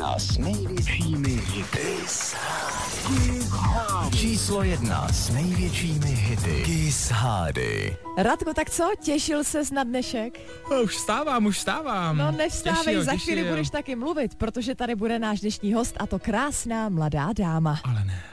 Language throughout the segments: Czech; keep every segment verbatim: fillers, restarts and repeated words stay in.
jedna s největšími hity. Číslo jedna s největšími hity. Kiss Hády. Radko, tak co? Těšil ses na dnešek? No, už vstávám, už vstávám. No nevstávej, Těšil, za těšil. chvíli budeš taky mluvit, protože tady bude náš dnešní host a to krásná mladá dáma. Ale ne.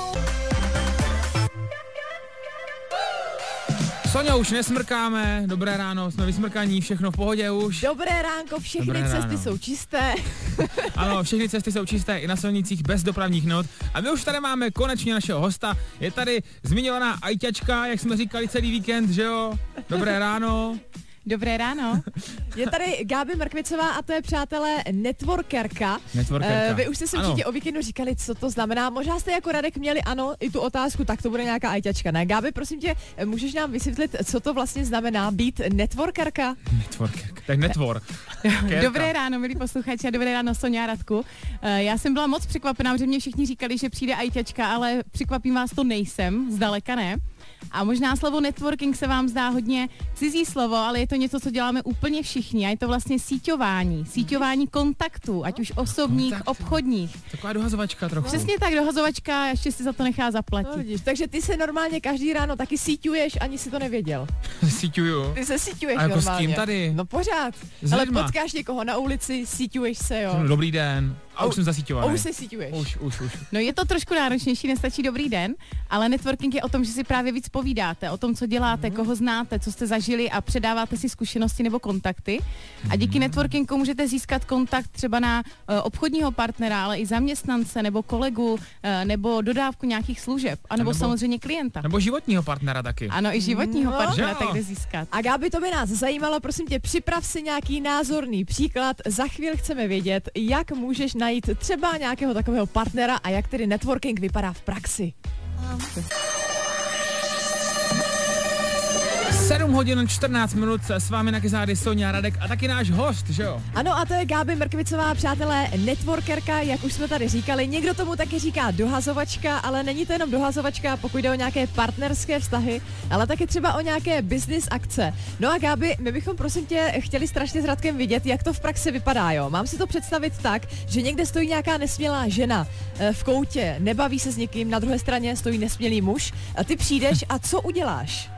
Sonja, už nesmrkáme, dobré ráno, jsme vysmrkaní, všechno v pohodě už. Dobré ránko, všechny Dobré cesty ráno. jsou čisté. Ano, všechny cesty jsou čisté i na silnicích bez dopravních not. A my už tady máme konečně našeho hosta. Je tady zmiňovaná ajťačka, jak jsme říkali celý víkend, že jo? Dobré ráno. Dobré ráno. Je tady Gáby Mrkvicová a to je, přátelé, networkerka. Networkerka. Uh, vy už jste si Ano. určitě o víkendu říkali, co to znamená. Možná jste jako Radek měli, ano, i tu otázku, tak to bude nějaká ajťačka. Ne, Gáby, prosím tě, můžeš nám vysvětlit, co to vlastně znamená být networkerka? Networkerka, tak netvor. Dobré ráno, milí posluchači, a dobré ráno, Sonja a Radku. Uh, já jsem byla moc překvapená, protože mě všichni říkali, že přijde ajťačka, ale překvapím vás, to nejsem, zdaleka ne. A možná slovo networking se vám zdá hodně cizí slovo, ale je to něco, co děláme úplně všichni a je to vlastně síťování. Síťování kontaktů, ať už osobních, Kontakty. obchodních. Taková dohazovačka trochu. Přesně tak, dohazovačka, ještě si za to nechá No, zaplatit. vidíš, takže ty se normálně každý ráno taky síťuješ, ani si to nevěděl. Síťuju. Ty se síťuješ A jako s normálně. kým tady? No pořád. S Ale lidma. potkáš někoho na ulici, síťuješ se, jo. Dobrý den. A už jsem A zasíťovaný. už se síťuješ. Už, už, už. No je to trošku náročnější, nestačí dobrý den, ale networking je o tom, že si právě víc povídáte, o tom, co děláte, Mhm. koho znáte, co jste zažili a předáváte si zkušenosti nebo kontakty. A díky Mhm. networkingu můžete získat kontakt třeba na uh, obchodního partnera, ale i zaměstnance nebo kolegu, uh, nebo dodávku nějakých služeb, anebo nebo- samozřejmě klienta. Nebo životního partnera taky. Ano, i životního No. partnera Že jo? tak jde získat. A Gáby, to by nás zajímalo, prosím tě, připrav si nějaký názorný příklad. Za chvíli chceme vědět, jak můžeš najít třeba nějakého takového partnera a jak tedy networking vypadá v praxi. sedm hodin čtrnáct minut s vámi na Kizády Sonja, Radek a taky náš host, že jo? Ano, a to je Gáby Mrkvicová, přátelé, networkerka, jak už jsme tady říkali. Někdo tomu taky říká dohazovačka, ale není to jenom dohazovačka, pokud jde o nějaké partnerské vztahy, ale taky třeba o nějaké business akce. No a Gáby, my bychom prosím tě chtěli strašně s Radkem vidět, jak to v praxi vypadá, jo. Mám si to představit tak, že někde stojí nějaká nesmělá žena eh, v koutě, nebaví se s někým, na druhé straně stojí nesmělý muž a ty přijdeš a co uděláš?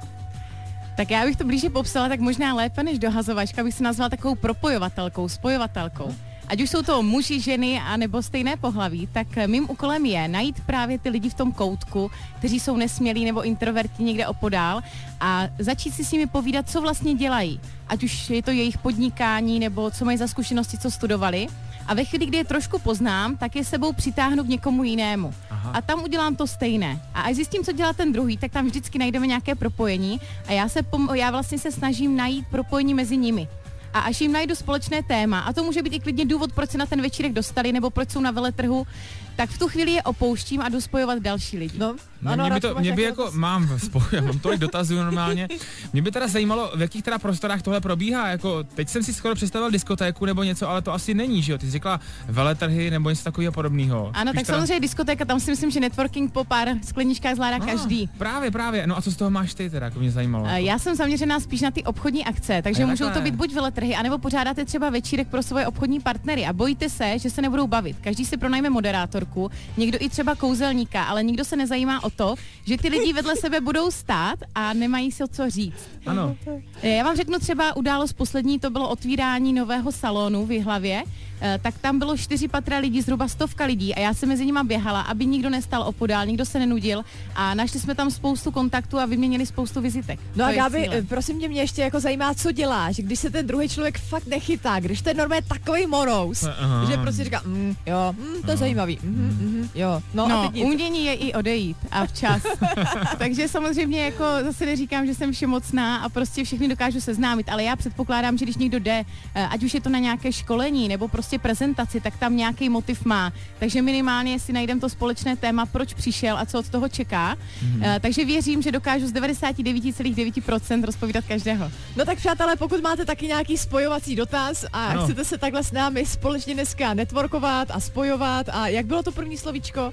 Tak já bych to blíže popsala, tak možná lépe než dohazovačka, bych se nazvala takovou propojovatelkou, spojovatelkou. Ať už jsou to muži, ženy a nebo stejné pohlaví, tak mým úkolem je najít právě ty lidi v tom koutku, kteří jsou nesmělí nebo introverti někde opodál a začít si s nimi povídat, co vlastně dělají. Ať už je to jejich podnikání nebo co mají za zkušenosti, co studovali. A ve chvíli, kdy je trošku poznám, tak je sebou přitáhnu k někomu jinému. Aha. A tam udělám to stejné. A až zjistím, co dělá ten druhý, tak tam vždycky najdeme nějaké propojení a já, se pom- já vlastně se snažím najít propojení mezi nimi. A až jim najdu společné téma, a to může být i klidně důvod, proč se na ten večírek dostali, nebo proč jsou na veletrhu, tak v tu chvíli je opouštím a jdu spojovat další lidi. No, No, ano, mě by Radku, to, máš mě by nějaký jako, dotaz? mám spoj, já mám tolik dotazů normálně. Mě by teda zajímalo, v jakých teda prostorách tohle probíhá, jako teď jsem si skoro představil diskotéku nebo něco, ale to asi není, že jo? Ty jsi řekla veletrhy nebo něco takového podobného. Ano, Spíš tak teda- samozřejmě diskotéka, tam si myslím, že networking po pár skleničkách zvládá No, každý. Právě, právě. No a co z toho máš ty teda, jako mě zajímalo. Eh, Já jsem zaměřená spíš na ty obchodní akce, takže Jo, můžou to takhle. být buď veletrhy, anebo pořádáte třeba večírek pro svoje obchodní partnery a bojíte se, že se nebudou bavit. Každý si pronajme moderátorku, někdo i třeba kouzelníka, ale nikdo se nezajímá o to, že ty lidi vedle sebe budou stát a nemají si o co říct. Ano. Eh, Já vám řeknu třeba událost poslední, to bylo otvírání nového salonu v Jihlavě, eh, tak tam bylo čtyři patra lidí, zhruba stovka lidí a já jsem mezi nima běhala, aby nikdo nestal opodál, nikdo se nenudil a našli jsme tam spoustu kontaktů a vyměnili spoustu vizitek. No To a je Gáby, cílem. prosím tě, mě ještě jako zajímá, co děláš, když se ten druhý člověk fakt nechytá, když to je normálně takový morous, Aha. že prostě říká, mm, jo, mm, to je zajímavý, mm, mm, jo, no, a No, teď nic. umění je i odejít a včas. Takže samozřejmě jako zase neříkám, že jsem všemocná a prostě všechny dokážu seznámit, ale já předpokládám, že když někdo jde, eh, ať už je to na nějaké školení nebo prostě prezentaci, tak tam nějaký motiv má. Takže minimálně si najdem to společné téma, proč přišel a co od toho čeká. Mm-hmm. Takže věřím, že dokážu z devadesát devět celá devět procent rozpovídat každého. No tak přátelé, pokud máte taky nějaký spojovací dotaz a Ano. chcete se takhle s námi společně dneska networkovat a spojovat a jak bylo to první slovíčko?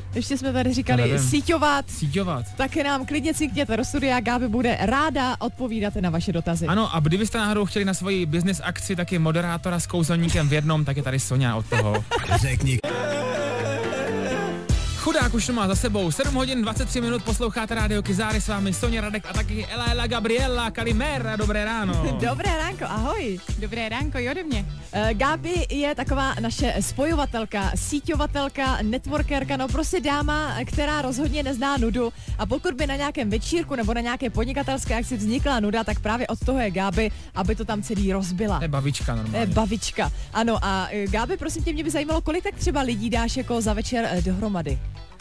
Ještě jsme tady říkali nevím. síťovat. Síťovat. Taky nám klidně cíkněte do studia, Gáby bude ráda odpovídat na vaše dotazy. Ano, a kdybyste náhodou chtěli na svoji business akci taky moderátora s kouzelníkem v jednom, tak je tady Sonja od toho. Řekni. Chudák už to má za sebou. sedm hodin dvacet tři minut posloucháte rádio Kizáry, s vámi Sonja Radek a taky Ela Gabriela Kalimera. Dobré ráno. Dobré ránko, ahoj. Dobré ránko, i ode mě. Uh, Gáby je taková naše spojovatelka, síťovatelka, networkerka, no prostě dáma, která rozhodně nezná nudu. A pokud by na nějakém večírku nebo na nějaké podnikatelské akci vznikla nuda, tak právě od toho je Gáby, aby to tam celý rozbila. To je babička normálně. To je babička. Ano, a uh, Gáby, prosím tě, mě by zajímalo, kolik tak třeba lidí dáš jako za večer uh, dohromady?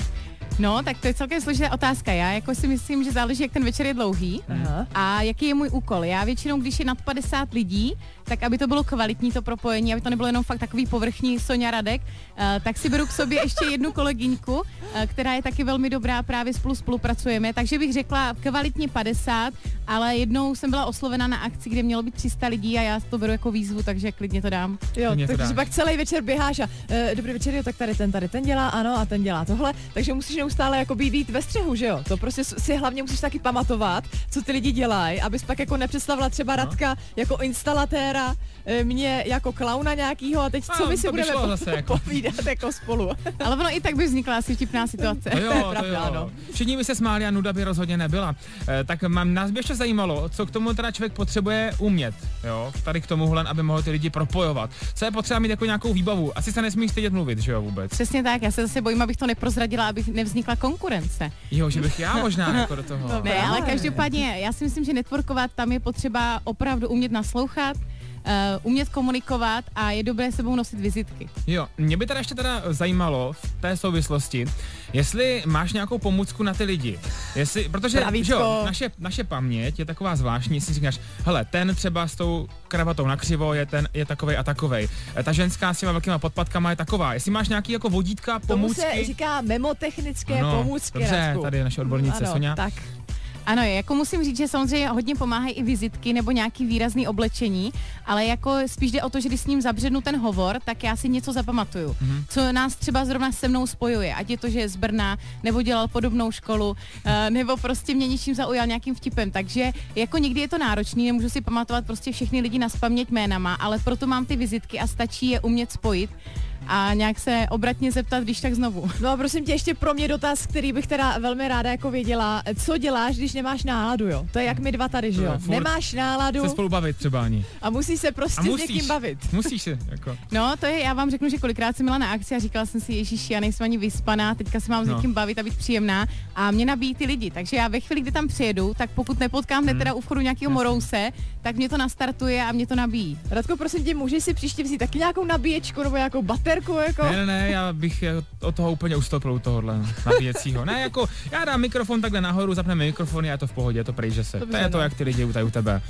No, tak to je celkem složitá otázka. Já jako si myslím, že záleží, jak ten večer je dlouhý. Aha. A jaký je můj úkol. Já většinou, když je nad padesát lidí, tak aby to bylo kvalitní to propojení, aby to nebylo jenom fakt takový povrchní Sonja Radek, uh, tak si beru k sobě ještě jednu kolegyňku, uh, která je taky velmi dobrá, právě spolu spolupracujeme, takže bych řekla kvalitně padesát, ale jednou jsem byla oslovena na akci, kde mělo být tři sta lidí a já to beru jako výzvu, takže klidně to dám. Jo, Klidně to takže dáš. pak celý večer běháš a uh, dobrý večer, jo, tak tady ten, tady ten dělá, ano, a ten dělá tohle, takže musíš neustále jako být ve střehu, že jo? To prostě si hlavně musíš taky pamatovat, co ty lidi dělají, abys pak jako nepředstavila třeba Radka jako instalatéra, e, mě jako klauna nějakýho a teď No, co my si to by budeme šlo po- zase jako. povídat jako spolu. Ale ono i tak by vznikla asi vtipná situace. To jo, To je to pravda, jo. ano. Všichni by se smáli a nuda by rozhodně nebyla. E, tak mám, nás by ještě zajímalo, co k tomu teda člověk potřebuje umět, jo, tady k tomuhle, aby mohl ty lidi propojovat. Co je potřeba mít jako nějakou výbavu? Asi se nesmí stydět mluvit, že jo, vůbec. Přesně tak, já se zase bojím, abych to neprozradila, abych nevznikla konkurence. Jo, že bych já možná jako do toho. No, Ne, ale Právě. každopádně já si myslím, že networkovat tam je potřeba opravdu umět naslouchat, uh, umět komunikovat a je dobré sebou nosit vizitky. Jo, mě by teda ještě teda zajímalo v té souvislosti, jestli máš nějakou pomůcku na ty lidi. Jestli, protože Pravíčko. že jo, naše, naše paměť je taková zvláštní, jestli říkáš, hele, ten třeba s tou kravatou na křivo je ten je takovej a takovej. E, Ta ženská s těma velkýma podpatkama je taková. Jestli máš nějaký jako vodítka, Tomu pomůcky. se říká memotechnické Ano, pomůcky, dobře, Radku. tady je naše odbornice Ano, Sonja. tak. Ano, jako musím říct, že samozřejmě hodně pomáhají i vizitky nebo nějaký výrazný oblečení, ale jako spíš jde o to, že když s ním zabřednu ten hovor, tak já si něco zapamatuju, mm-hmm. co nás třeba zrovna se mnou spojuje, ať je to, že je z Brna, nebo dělal podobnou školu, uh, nebo prostě mě něčím zaujal nějakým vtipem, takže jako někdy je to náročný, nemůžu si pamatovat prostě všechny lidi nazpaměť jménama, ale proto mám ty vizitky a stačí je umět spojit a nějak se obratně zeptat, když tak znovu. No a prosím tě, ještě pro mě dotaz, který bych teda velmi ráda jako věděla. Co děláš, když nemáš náladu, jo? To je jak my dva tady, že To jo? je furt Nemáš náladu Se spolu bavit třeba ani. a musíš se prostě A s musíš. někým bavit. Musíš si, jako. No, to je, já vám řeknu, že kolikrát jsem byla na akci a říkala jsem si, ježiši, já nejsem ani vyspaná, teďka se mám No. s někým bavit a být příjemná a mě nabíjí ty lidi. Takže já ve chvíli, kdy tam přijedu, tak pokud nepotkám hned teda u vchodu nějakého morouse, tak mě to nastartuje a mě to nabíjí. Radko, prosím tě, můžeš si příště vzít taky nějakou nabíječku nebo nějakou baterku, jako? Ne, ne, ne, já bych je od toho úplně ustoupil u tohohle nabíjecího. Ne, jako já dám mikrofon takhle nahoru, zapneme mikrofon a je to v pohodě, je to prejže se. Dobře, To je to, no. jak ty lidi tady u tebe.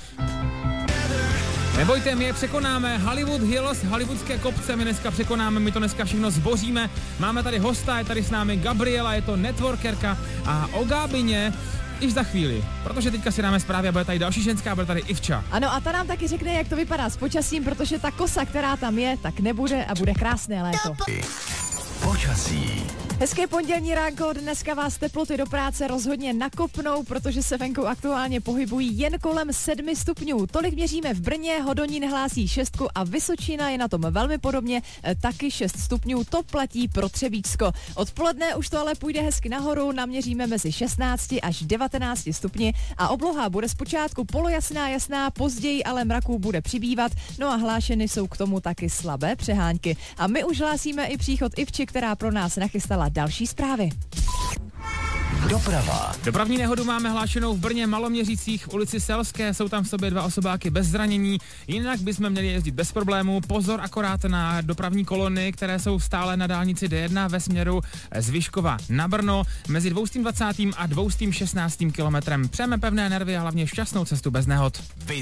Nebojte, my je překonáme. Hollywood Hills, hollywoodské kopce, my dneska překonáme, my to dneska všechno zboříme. Máme tady hosta, je tady s námi Gabriela, je to networkerka a o Gábině již za chvíli, protože teďka si dáme zprávy a bude tady další ženská, bude tady Ivča. Ano, a ta nám taky řekne, jak to vypadá s počasím, protože ta kosa, která tam je, tak nebude a bude krásné léto. Počasí. Hezké pondělní ránko, dneska vás teploty do práce rozhodně nakopnou, protože se venku aktuálně pohybují jen kolem sedmi stupňů. Tolik měříme v Brně, Hodonín hlásí šestku a Vysočina je na tom velmi podobně, eh, taky šest stupňů, to platí pro Třebíčsko. Odpoledne už to ale půjde hezky nahoru, naměříme mezi šestnácti až devatenácti stupni a obloha bude zpočátku polojasná, jasná, později ale mraků bude přibývat, no a hlášeny jsou k tomu taky slabé přehánky. A my už hlásíme i příchod Ivči, která pro nás nachystala další zprávy. Doprava. Dopravní nehodu máme hlášenou v Brně Maloměřících v ulici Selské, jsou tam v sobě dva osobáky bez zranění, jinak bychom měli jezdit bez problémů. Pozor akorát na dopravní kolony, které jsou stále na dálnici D jedna ve směru z Vyškova na Brno mezi dvěstě dvacet a dvěstě šestnáct kilometrem. Přejeme pevné nervy a hlavně šťastnou cestu bez nehod. Vy.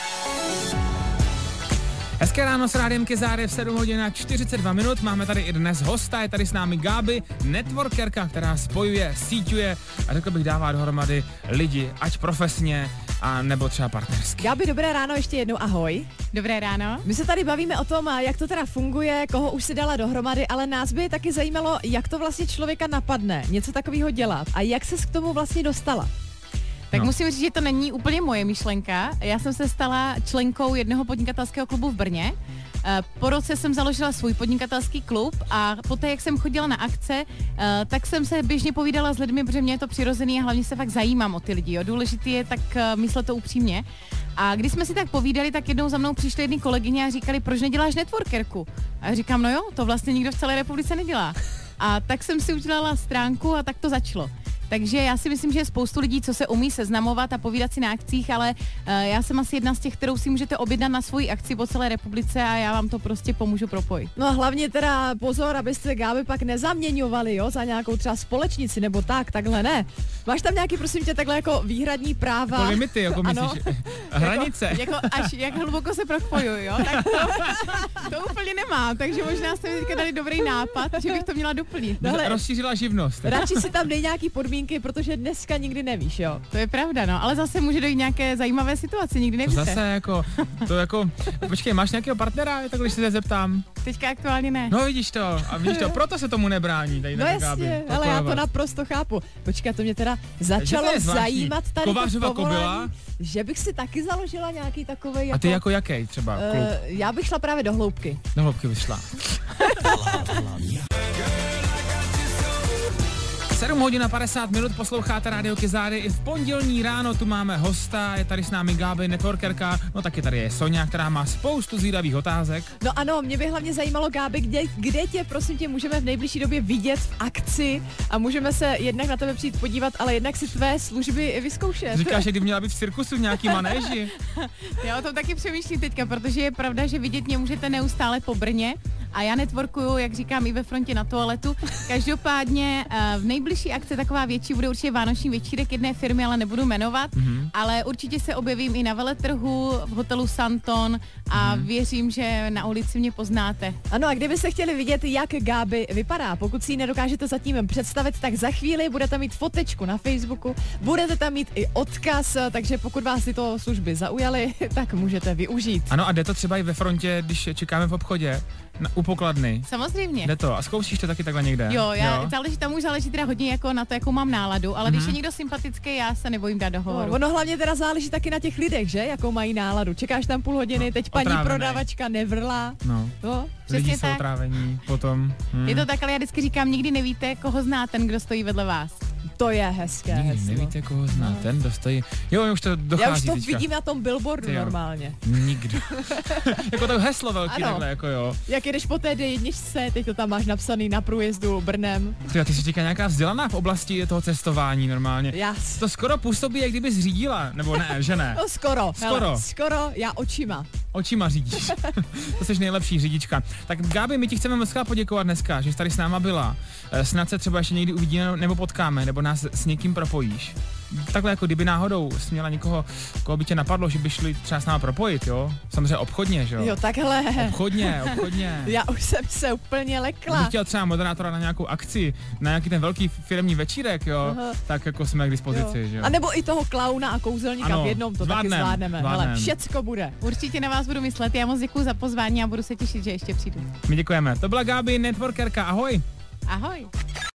Hezké ráno s rádiem Kizáry v sedm hodin a čtyřicet dva minut. Máme tady i dnes hosta, je tady s námi Gáby, networkerka, která spojuje, síťuje a řekl bych dává dohromady lidi, ať profesně, a nebo třeba partnersky. Gábi, dobré ráno ještě jednou, ahoj. Dobré ráno. My se tady bavíme o tom, jak to teda funguje, koho už si dala dohromady, ale nás by taky zajímalo, jak to vlastně člověka napadne, něco takového dělat a jak ses k tomu vlastně dostala. Tak No. musím říct, že to není úplně moje myšlenka. Já jsem se stala členkou jednoho podnikatelského klubu v Brně. Po roce jsem založila svůj podnikatelský klub a poté, jak jsem chodila na akce, tak jsem se běžně povídala s lidmi, protože mě je to přirozený a hlavně se fakt zajímám o ty lidi. Jo. Důležitý je tak myslet to upřímně. A když jsme si tak povídali, tak jednou za mnou přišly jedny kolegyně a říkali, proč neděláš networkerku? A já říkám, no jo, to vlastně nikdo v celé republice nedělá. A tak jsem si udělala stránku a tak to začalo. Takže já si myslím, že je spoustu lidí, co se umí seznamovat a povídat si na akcích, ale uh, já jsem asi jedna z těch, kterou si můžete objednat na svoji akci po celé republice a já vám to prostě pomůžu propojit. No a hlavně teda pozor, abyste Gáby pak nezaměňovali, jo, za nějakou třeba společnici nebo tak, takhle ne. Máš tam nějaký, prosím tě, takhle jako výhradní práva? Jako limity, jako myslíš, hranice. Jako, jako až jak hluboko se propojuju, jo, tak to, to úplně nemám, takže možná jste mi teďka dali dobrý nápad, že bych to měla doplnit. No, ale rozšířila živnost. radši si tam dej nějaký podmínky, protože dneska nikdy nevíš, jo. To je pravda, no, ale zase může dojít nějaké zajímavé situace, nikdy To nevíte. zase jako, to jako, počkej, máš nějakého partnera, tak když se tě zeptám. Teďka aktuálně ne. No vidíš to, a vidíš to, proto se tomu nebrání. Tady No na jasně, Gáby, ale já to propojovat. naprosto chápu. Počkat, to mě teda začalo to je zvláštní. zajímat tady Kovářova to povolání, kobyla? že bych si taky založila nějaký takovej jako... A ty jako jaký třeba klub? Uh, já bych šla právě do hloubky. Do hloubky vyšla. sedm hodin a padesát minut, posloucháte Rádio Kizáry. I v pondělní ráno tu máme hosta, je tady s námi Gáby, networkerka, no taky tady je Sonja, která má spoustu zvídavých otázek. No ano, mě by hlavně zajímalo, Gáby, kde, kde tě, prosím tě, můžeme v nejbližší době vidět v akci a můžeme se jednak na tebe přijít podívat, ale jednak si tvé služby vyzkoušet. Říkáš, že kdy měla být v cirkusu v nějaký manéži. Já o tom taky přemýšlím teďka, protože je pravda, že vidět mě můžete neustále po Brně a já networkuju, jak říkám, i ve frontě na toaletu. Každopádně v nejbližší akce taková větší bude určitě vánoční večírek jedné firmy, ale nebudu jmenovat, mm-hmm. ale určitě se objevím i na veletrhu v hotelu Santon a mm-hmm. věřím, že na ulici mě poznáte. Ano, a kdybyste chtěli vidět, jak Gáby vypadá, pokud si ji nedokážete zatím představit, tak za chvíli budete mít fotečku na Facebooku, budete tam mít i odkaz, takže pokud vás tyto služby zaujaly, tak můžete využít. Ano, a jde to třeba i ve frontě, když čekáme v obchodě, na, u pokladny. Samozřejmě. Jde to. A zkoušíš to taky takhle někde? Jo, já, záleží, tam už záleží teda hodně jako na to, jakou mám náladu, ale mm-hmm. když je někdo sympatický, já se nebojím dát do hovoru. No, ono hlavně teda záleží taky na těch lidech, že? Jakou mají náladu. Čekáš tam půl hodiny, no, teď paní otrávený. prodavačka nevrlá. No. No, Lidi přesně jsou tak. otrávení potom. Hmm. Je to tak, ale já vždycky říkám, nikdy nevíte, koho zná ten, kdo stojí vedle vás. to je hezké. Nikdy heslo. nevíte, koho zná, no. Ten dostojí. Jo, už to dochází. Já už to teďka. vidím na tom billboardu Ty jo. normálně. Nikdo. Jako to heslo velký Ano. takhle, jako jo. Jak jdeš po té D jedna, teď to tam máš napsaný na průjezdu Brnem. Ty, ty jsi teďka nějaká vzdělaná v oblasti toho cestování normálně. Jas. To skoro působí, jak kdyby řídila, nebo ne, že ne? No skoro, Skoro. Hele, skoro, já očima. Očima řídíš. To jsi nejlepší řidička. Tak Gábi, my ti chceme moc poděkovat dneska, že jsi tady s náma byla. Eh, Snad se třeba ještě někdy uvidíme nebo potkáme, nebo nás s někým propojíš. Takhle jako kdyby náhodou jsi měla někoho, koho by tě napadlo, že by šli třeba s náma propojit, jo? Samozřejmě obchodně, že jo? Jo, takhle. Obchodně, obchodně. Já už jsem se úplně lekla. Kdybych chtěl třeba moderátora na nějakou akci, na nějaký ten velký firemní večírek, jo, Aha. tak jako jsme k dispozici, Jo. že jo. A nebo i toho klauna a kouzelníka Ano, v jednom, to zvládnem, taky zvládneme. zvládnem. Hele, všecko bude. Určitě na vás budu myslet, já moc děkuju za pozvání a budu se těšit, že ještě přijdu. My děkujeme. To byla Gábi, networkerka, ahoj. Ahoj.